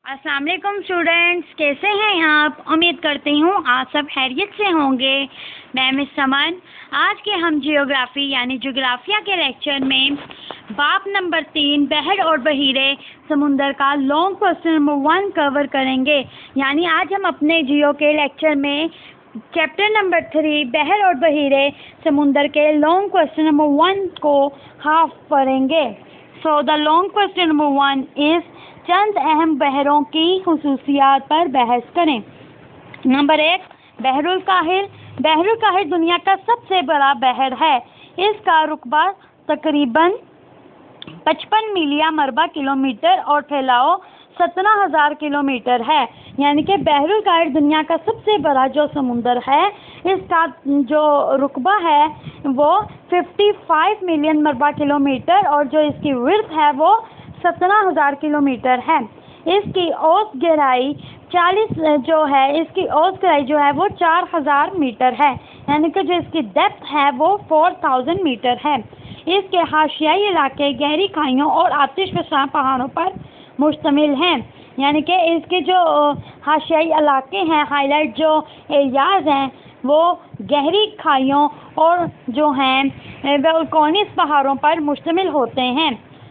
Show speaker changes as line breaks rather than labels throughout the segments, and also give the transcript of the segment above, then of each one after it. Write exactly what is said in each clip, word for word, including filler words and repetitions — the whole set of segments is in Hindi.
अस्सलाम वालेकुम स्टूडेंट्स, कैसे हैं आप? उम्मीद करती हूँ आप सब खैरियत से होंगे। मैं मिस समन। आज के हम जियोग्राफी यानी जोग्राफिया के लेक्चर में बाप नंबर तीन बहर और बहीरे समुंदर का long question number one cover करेंगे। यानी आज हम अपने जियो के लेक्चर में चैप्टर नंबर थ्री बहर और बहीरे समुंदर के लॉन्ग क्वेश्चन नंबर वन को हाफ पढ़ेंगे। So the long question number one is चंद अहम बहरों की खुसूसियात पर बहस करें। नंबर एक, बहरुल काहिर। बहरुल काहिर दुनिया का सबसे बड़ा बहर है। इसका रुकबा तकरीबन पचपन मिलियन मरबा किलोमीटर और फैलाव सत्रह हज़ार किलोमीटर है। यानी कि बहरुल काहिर दुनिया का सबसे बड़ा जो समुंदर है, इसका जो रुकबा है वो पचपन मिलियन मरबा किलोमीटर और जो इसकी विड्थ है वो सत्रह हज़ार किलोमीटर है। इसकी औसत गहराई चालीस जो है इसकी औसत गहराई जो है वो चार हज़ार मीटर है। यानी कि जो इसकी डेप्थ है वो चार हज़ार मीटर है। इसके हाशियाई इलाके गहरी खाइयों और आतिशफशां पहाड़ों पर मुश्तमिल हैं। यानी कि इसके जो हाशियाई इलाके हैं, हाईलाइट जो एरियाज़ हैं, वो गहरी खाइयों और जो हैं वोल्केनिक पहाड़ों पर मुश्तमिल होते हैं।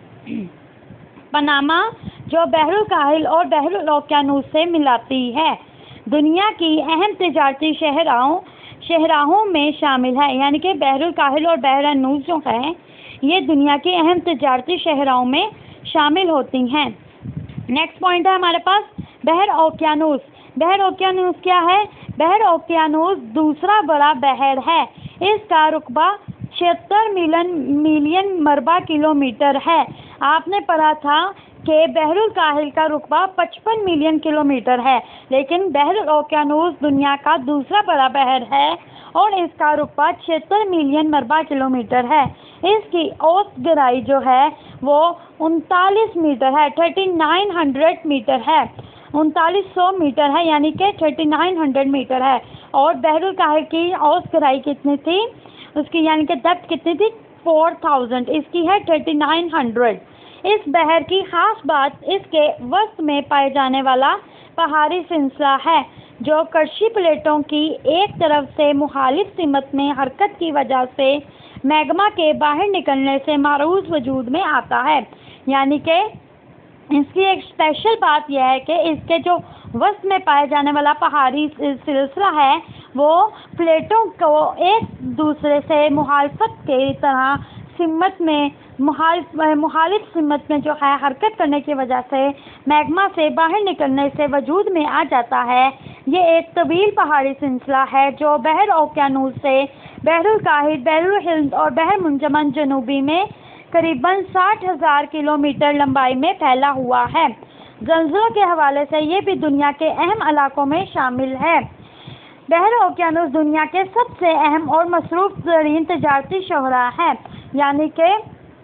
पनामा जो बहरुल काहिल और बहरुल ओकियानूस से मिलाती है, दुनिया की अहम तिजारती शहराहों शहराहों में शामिल है। यानी कि बहरुल काहिल और बहरानूस जो है ये दुनिया की अहम तिजारती शहराहों में शामिल होती हैं। नेक्स्ट पॉइंट है हमारे पास बहर ओकियानूस। बहर ओकियानूस क्या है? बहर ओकियानूस दूसरा बड़ा बहर है। इसका रुकबा छिहत्तर मिलियन मिलियन मरबा किलोमीटर है। आपने पढ़ा था कि बहरुल काहिल का रुकबा पचपन मिलियन किलोमीटर है, लेकिन बहरुल ओकियानूस दुनिया का दूसरा बड़ा बहर है और इसका रुकबा छिहत्तर मिलियन मरबा किलोमीटर है। इसकी औसत गहराई जो है वो उनतालीस मीटर है, थर्टी नाइन हंड्रेड मीटर है, उनतालीस सौ मीटर है, यानी कि थर्टी नाइन हंड्रेड मीटर है। और बहरुल काहिल की औसत गहराई कितनी थी उसकी, यानी कि डेप्थ कितनी थी? Four thousand. इसकी है थर्टी नाइन हंड्रेड। इस बहर की खास बात इसके वस्त में पाए जाने वाला पहाड़ी सिलसिला है, जो कर्शी प्लेटों की एक तरफ से मुखालिफ सिमत में हरकत की वजह से मैग्मा के बाहर निकलने से मारूज वजूद में आता है। यानी कि इसकी एक स्पेशल बात यह है कि इसके जो वस्त में पाए जाने वाला पहाड़ी सिलसिला है वो प्लेटों को एक दूसरे से मुखालफत के तरह सिमत में मुखालिफ मुखालिफ सिमत में जो है हरकत करने की वजह से मैग्मा से बाहर निकलने से वजूद में आ जाता है। ये एक तवील पहाड़ी सिलसिला है जो बहर ओकियानूस से बहरुल काहिल, बहरुल हिंद और बहर मुंजमन जनूबी में करीबन साठ हज़ार किलोमीटर लंबाई में फैला हुआ है। ज़लज़लों के हवाले से ये भी दुनिया के अहम इलाकों में शामिल है। बहर ओकियानूस दुनिया के सबसे अहम और मसरूफ़ तरीन तजारती शोहरा है। यानी कि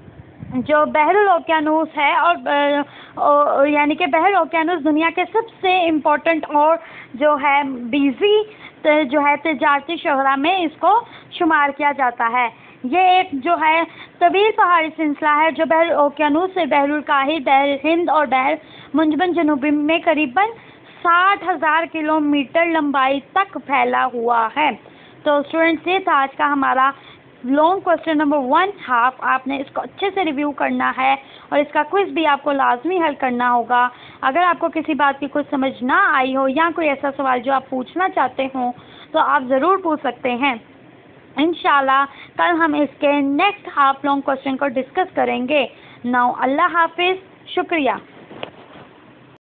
जो बहरुल ओकियानूस है और यानी कि बहर ओकियानूस दुनिया के सबसे इम्पोर्टेंट और जो है बिजी जो है तजारती शोहरा में इसको शुमार किया जाता है। ये एक जो है तवील पहाड़ी सिलसिला है जो बहर ओकियानूस से बहरुल काहिल, बहर हिंद और बहर मुंजमन जनूबी में करीबन साठ हज़ार किलोमीटर लंबाई तक फैला हुआ है। तो स्टूडेंट्स, ये था आज का हमारा long question number one half. आपने इसको अच्छे से रिव्यू करना है और इसका क्विज भी आपको लाजमी हल करना होगा। अगर आपको किसी बात की कुछ समझ ना आई हो या कोई ऐसा सवाल जो आप पूछना चाहते हो तो आप ज़रूर पूछ सकते हैं। इंशाल्लाह कल हम इसके नेक्स्ट हाफ लॉन्ग क्वेश्चन को डिस्कस करेंगे। नाउ अल्लाह हाफिज़, शुक्रिया।